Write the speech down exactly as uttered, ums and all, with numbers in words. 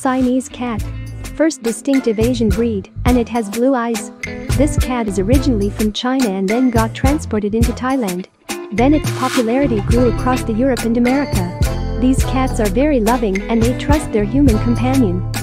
Siamese cat. First distinctive Asian breed, and it has blue eyes. This cat is originally from China and then got transported into Thailand. Then its popularity grew across the Europe and America. These cats are very loving and they trust their human companion.